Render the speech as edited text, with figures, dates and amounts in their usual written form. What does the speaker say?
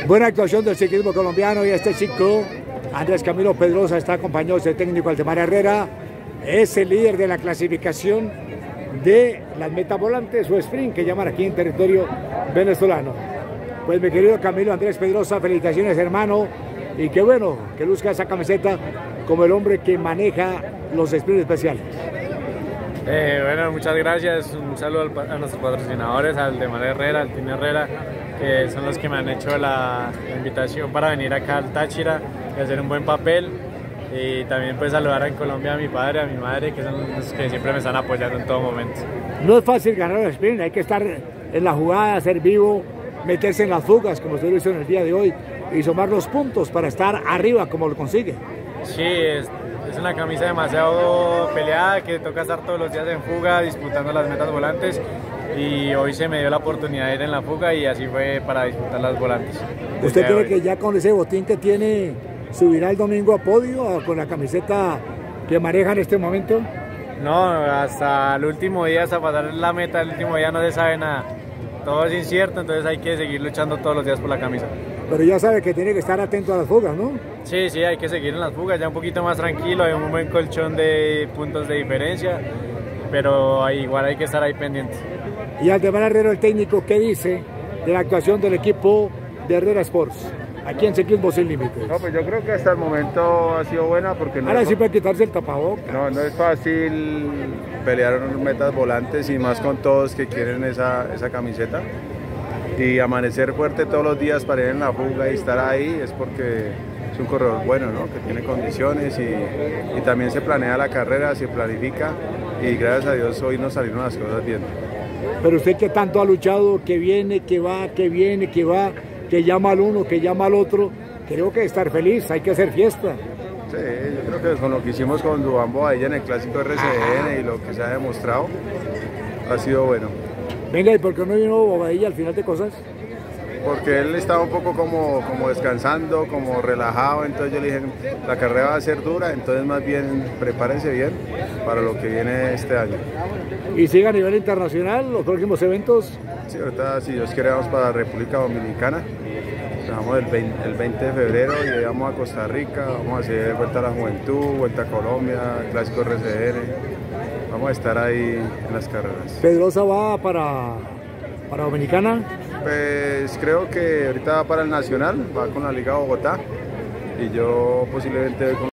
Buena actuación del ciclismo colombiano y este chico, Andrés Camilo Pedrosa, está acompañado de técnico Aldemar Herrera, es el líder de la clasificación de las metas volantes o sprint que llaman aquí en territorio venezolano. Pues mi querido Camilo Andrés Pedrosa, felicitaciones hermano, y qué bueno que luzca esa camiseta como el hombre que maneja los sprints especiales. Bueno, muchas gracias, un saludo a nuestros patrocinadores, al Aldemar Herrera, al Team Herrera, que son los que me han hecho la invitación para venir acá al Táchira y hacer un buen papel. Y también pues saludar en Colombia a mi padre, a mi madre, que son los que siempre me están apoyando en todo momento. No es fácil ganar el sprint, hay que estar en la jugada, ser vivo, meterse en las fugas, como usted lo hizo en el día de hoy, y sumar los puntos para estar arriba, como lo consigue. Sí, es una camisa demasiado peleada, que toca estar todos los días en fuga, disputando las metas volantes, y hoy se me dio la oportunidad de ir en la fuga y así fue para disputar las volantes. ¿Usted cree que ya con ese botín que tiene subirá el domingo a podio con la camiseta que maneja en este momento? No, hasta el último día, hasta pasar la meta, el último día no se sabe nada. Todo es incierto, entonces hay que seguir luchando todos los días por la camisa. Pero ya sabe que tiene que estar atento a las fugas, ¿no? Sí, sí, hay que seguir en las fugas, ya un poquito más tranquilo, hay un buen colchón de puntos de diferencia, pero igual hay que estar ahí pendientes. Y Aldemar Herrera, el técnico, ¿qué dice de la actuación del equipo de Herrera Sports aquí en Ciclismo Sin Límites? No, pues yo creo que hasta el momento ha sido buena porque no ahora sí puede quitarse el tapabocas. No es fácil pelear metas volantes y más con todos que quieren esa camiseta. Y amanecer fuerte todos los días para ir en la fuga y estar ahí es porque es un corredor bueno, ¿no? Que tiene condiciones y también se planea la carrera, se planifica y gracias a Dios hoy nos salieron las cosas bien. Pero usted que tanto ha luchado, que viene, que va, que viene, que va, que llama al uno, que llama al otro, creo que estar feliz, hay que hacer fiesta. Sí, yo creo que con lo que hicimos con Duván Bobadilla en el Clásico RCN y lo que se ha demostrado, ha sido bueno. Venga, ¿y por qué no vino Bobadilla al final de cosas? Porque él estaba un poco como descansando, como relajado, entonces yo le dije, la carrera va a ser dura, entonces más bien prepárense bien para lo que viene este año. ¿Y sigue a nivel internacional los próximos eventos? Sí, ahorita si Dios quiere vamos para la República Dominicana, vamos el 20 de febrero y ahí vamos a Costa Rica, vamos a hacer Vuelta a la Juventud, Vuelta a Colombia, Clásico RCN, vamos a estar ahí en las carreras. ¿Pedrosa va para Dominicana? Pues creo que ahorita va para el Nacional, va con la Liga Bogotá y yo posiblemente voy con